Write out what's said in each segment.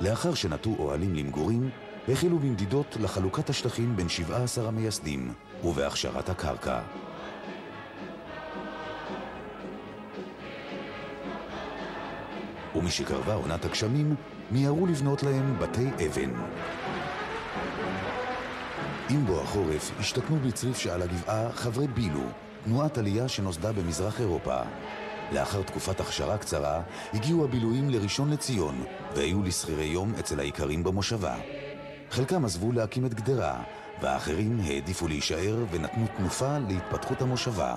לאחר שנטו אוהלים למגורים, החלו במדידות לחלוקת השטחים בין 17 המייסדים ובהכשרת הקרקע. ומשקרבה עונת הגשמים, מיהרו לבנות להם בתי אבן. עם בוא החורף השתכנו בצריף שעל הגבעה חברי בילו, תנועת עלייה שנוסדה במזרח אירופה. לאחר תקופת הכשרה קצרה, הגיעו הבילויים לראשון לציון, והיו לשכירי יום אצל העיקרים במושבה. חלקם עזבו להקים את גדרה, והאחרים העדיפו להישאר ונתנו תנופה להתפתחות המושבה.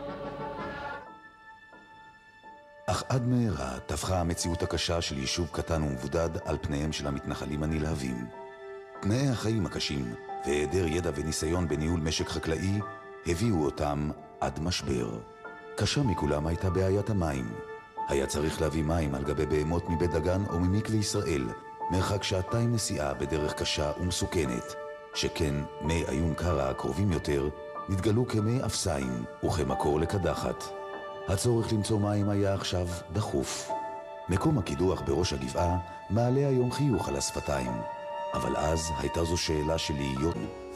אך עד מהרה טפחה המציאות הקשה של יישוב קטן ומבודד על פניהם של המתנחלים הנלהבים. תנאי החיים הקשים והיעדר ידע וניסיון בניהול משק חקלאי הביאו אותם עד משבר. קשה מכולם הייתה בעיית המים. היה צריך להביא מים על גבי בהמות מבית דגן או ממקווה ישראל, מרחק 2 שעות נסיעה בדרך קשה ומסוכנת, שכן מי עיון קרא הקרובים יותר נתגלו כמי אפסיים וכמקור לקדחת. הצורך למצוא מים היה עכשיו דחוף. מקום הקידוח בראש הגבעה מעלה היום חיוך על השפתיים, אבל אז הייתה זו שאלה של להיות.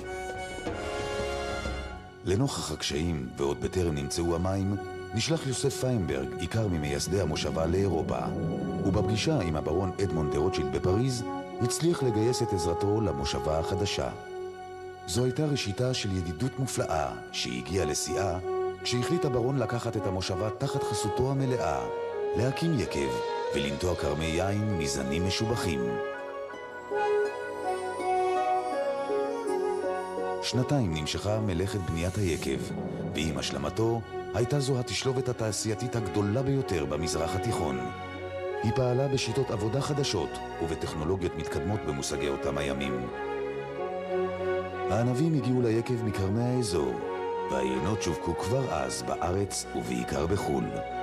לנוכח הקשיים ועוד בטרם נמצאו המים, נשלח יוסף פיינברג, עיקר ממייסדי המושבה, לאירופה, ובפגישה עם הברון אדמונד דה רוטשילד בפריז הצליח לגייס את עזרתו למושבה החדשה. זו הייתה ראשיתה של ידידות מופלאה שהגיעה לשיאה כשהחליט הברון לקחת את המושבה תחת חסותו המלאה, להקים יקב ולנטוע כרמי יין מזנים משובחים. 2 נמשכה מלאכת בניית היקב, ועם השלמתו הייתה זו התשלובת התעשייתית הגדולה ביותר במזרח התיכון. היא פעלה בשיטות עבודה חדשות ובטכנולוגיות מתקדמות במושגי אותם הימים. הענבים הגיעו ליקב מקרמי האזור, והיינות שווקו כבר אז בארץ ובעיקר בחו"ל.